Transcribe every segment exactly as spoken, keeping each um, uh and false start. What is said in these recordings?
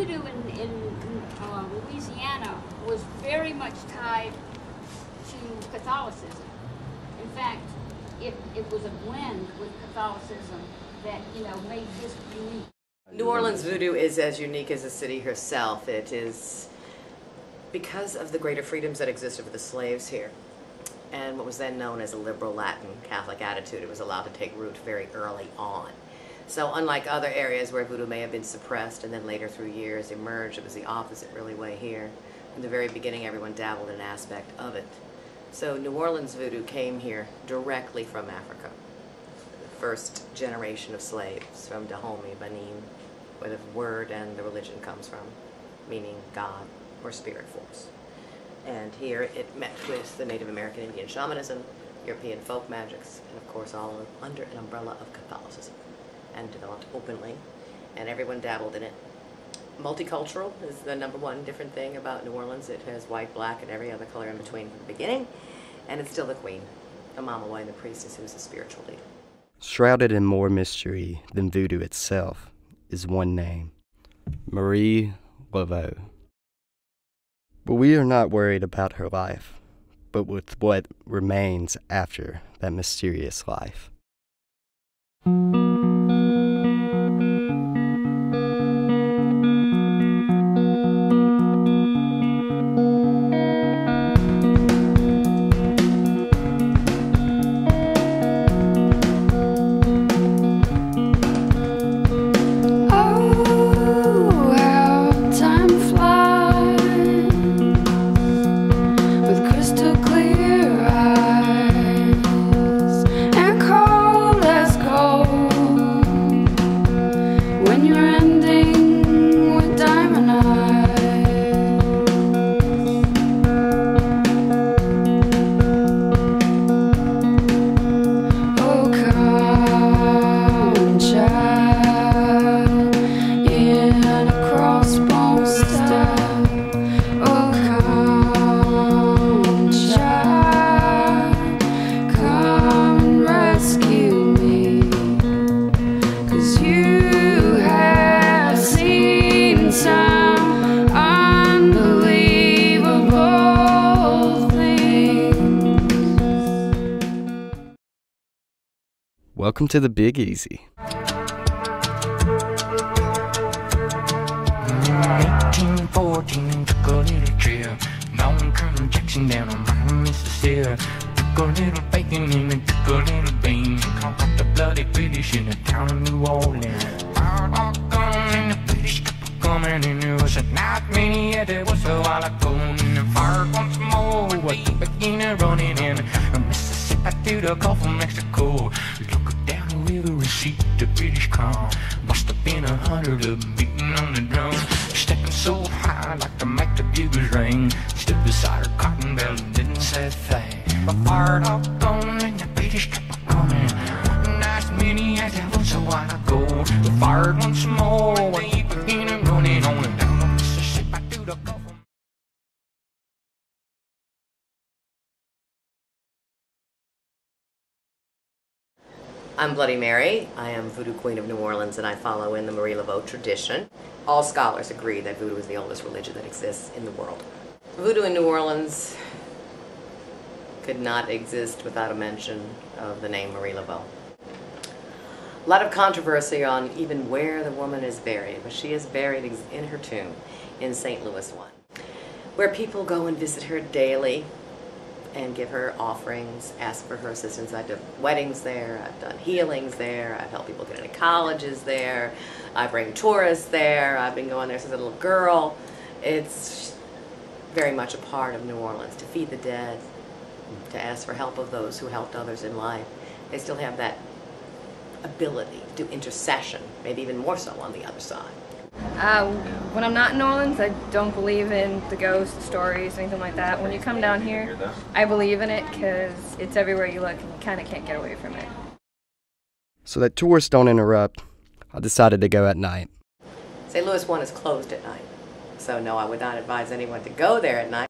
voodoo in, in uh, Louisiana was very much tied to Catholicism. In fact, it, it was a blend with Catholicism that, you know, made this unique. New Orleans voodoo is as unique as the city herself. It is because of the greater freedoms that existed for the slaves here and what was then known as a liberal Latin Catholic attitude. It was allowed to take root very early on. So unlike other areas where voodoo may have been suppressed and then later through years emerged, it was the opposite really way here. In the very beginning, everyone dabbled in an aspect of it. So New Orleans voodoo came here directly from Africa. The first generation of slaves from Dahomey, Benin, where the word and the religion comes from, meaning God or spirit force. And here it met with the Native American Indian shamanism, European folk magics, and of course all under an umbrella of Catholicism, and developed openly, and everyone dabbled in it. Multicultural is the number one different thing about New Orleans. It has white, black, and every other color in between from the beginning, and it's still the queen, Amamaway, the priestess who's the spiritual leader. Shrouded in more mystery than voodoo itself is one name, Marie Laveau. But we are not worried about her life, but with what remains after that mysterious life. Welcome to the Big Easy. eighteen fourteen, took a little trip. Long Colonel Jackson down on Mississippi. Took a little bacon and it took a little bean. Caught up the bloody British in the town of New Orleans. Fired off a gun and the British kept coming. And there was a night many yet it was a while ago. And then fired once more, we began running in Mississippi to the Gulf of Mexico. River and see the British come. Must have been a hundred of them beating on the drum. Stepping so high like to make the bugles ring. Stood beside her cotton bell and didn't say a thing. But fired off gun and the British kept on coming. One nice mini as it was a while ago. They fired once more and they began running on and down the Mississippi to the Gulf. I'm Bloody Mary. I am Voodoo Queen of New Orleans, and I follow in the Marie Laveau tradition. All scholars agree that voodoo is the oldest religion that exists in the world. Voodoo in New Orleans could not exist without a mention of the name Marie Laveau. A lot of controversy on even where the woman is buried, but she is buried in her tomb in Saint Louis one, where people go and visit her daily and give her offerings, ask for her assistance. I've done weddings there, I've done healings there, I've helped people get into colleges there, I bring tourists there, I've been going there since a little girl. It's very much a part of New Orleans, to feed the dead, to ask for help of those who helped others in life. They still have that ability to do intercession, maybe even more so on the other side. Uh, when I'm not in New Orleans, I don't believe in the ghost stories, anything like that. When you come down here, I believe in it because it's everywhere you look and you kind of can't get away from it. So that tourists don't interrupt, I decided to go at night. Saint Louis one is closed at night, so no, I would not advise anyone to go there at night.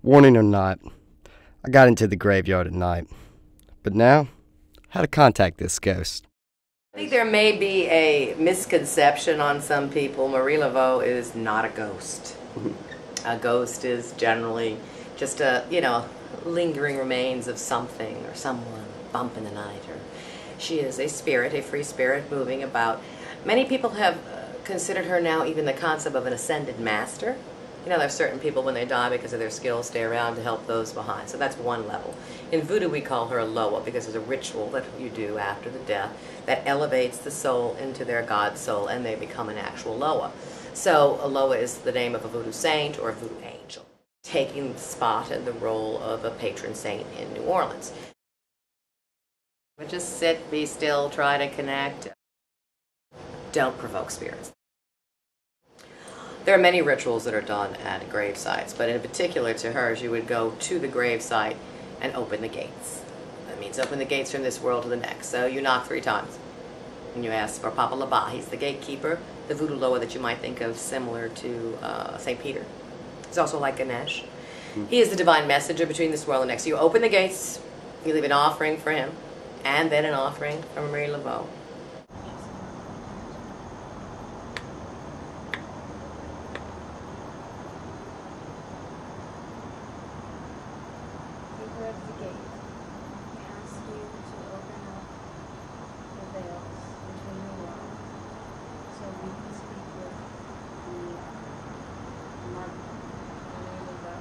Warning or not, I got into the graveyard at night, but now, how to contact this ghost. I think there may be a misconception on some people. Marie Laveau is not a ghost. A ghost is generally just a, you know, lingering remains of something or someone, bump in the night. Or she is a spirit, a free spirit moving about. Many people have uh, considered her now even the concept of an ascended master. You know, there are certain people when they die because of their skills stay around to help those behind. So that's one level. In voodoo we call her a loa because there's a ritual that you do after the death that elevates the soul into their god soul and they become an actual loa. So a loa is the name of a voodoo saint or a voodoo angel, taking the spot and the role of a patron saint in New Orleans. But just sit, be still, try to connect. Don't provoke spirits. There are many rituals that are done at grave sites, but in particular to hers, you would go to the grave site and open the gates. That means open the gates from this world to the next. So you knock three times, and you ask for Papa Laba. He's the gatekeeper, the voodoo loa that you might think of similar to uh, Saint Peter. He's also like Ganesh. He is the divine messenger between this world and the next. So you open the gates, you leave an offering for him, and then an offering from Marie Laveau. Keeper of the gate, we ask you to open up the veils between the worlds so we can speak with the Mark Marie Laveau.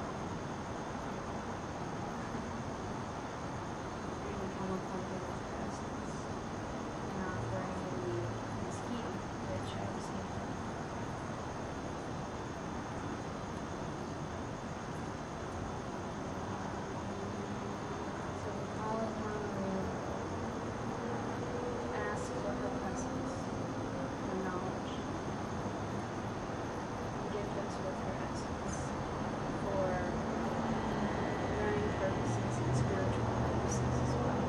We become acquainted with her essence and offering the mosquito which I received from her. So we call upon Marie Laveau, ask for her presence, her knowledge, and gift us with her essence for learning purposes and spiritual purposes as well.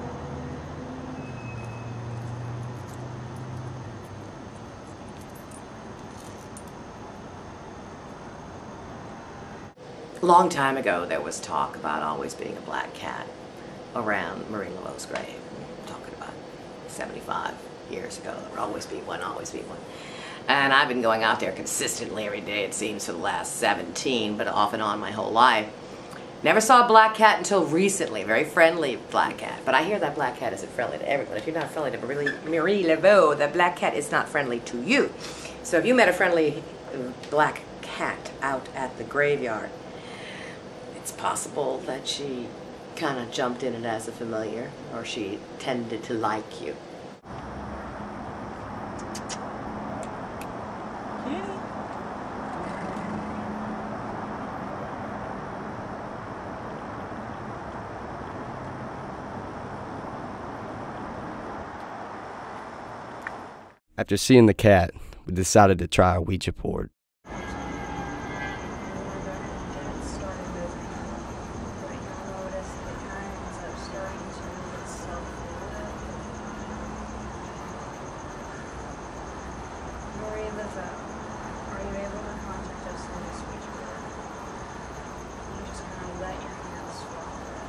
A long time ago, there was talk about always being a black cat around Marie Laveau's grave. I'm talking about seventy-five years ago. There would always be one, always be one. And I've been going out there consistently every day, it seems, for the last seventeen, but off and on my whole life. Never saw a black cat until recently, very friendly black cat. But I hear that black cat isn't friendly to everyone. If you're not friendly to Marie, Marie Laveau, the black cat is not friendly to you. So if you met a friendly uh, black cat out at the graveyard, it's possible that she kind of jumped in it as a familiar, or she tended to like you. After seeing the cat, we decided to try a Ouija board. Marie Laveau, are you able to contact us through this Ouija board? You just kind of let your hands fall through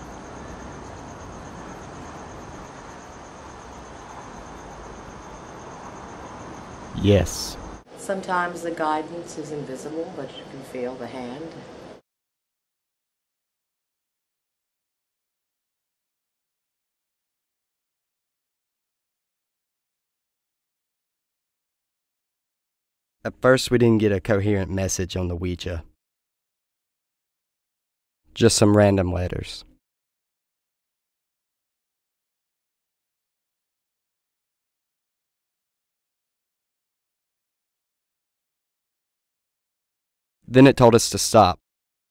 it. Yes. Sometimes the guidance is invisible, but you can feel the hand. At first, we didn't get a coherent message on the Ouija. Just some random letters. Then it told us to stop.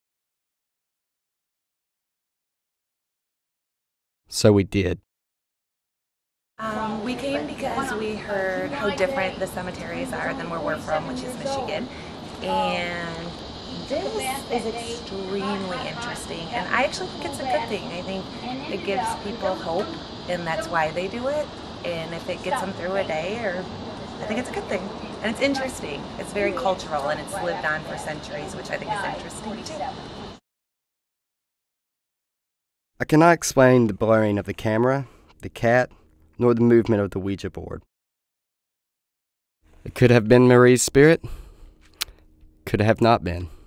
So we did. Um, we came because we heard how different the cemeteries are than where we're from, which is Michigan. And this is extremely interesting. And I actually think it's a good thing. I think it gives people hope, and that's why they do it. And if it gets them through a day, or I think it's a good thing. And it's interesting. It's very cultural, and it's lived on for centuries, which I think is interesting too. I cannot explain the blurring of the camera, the cat, nor the movement of the Ouija board. It could have been Marie's spirit, could have not been.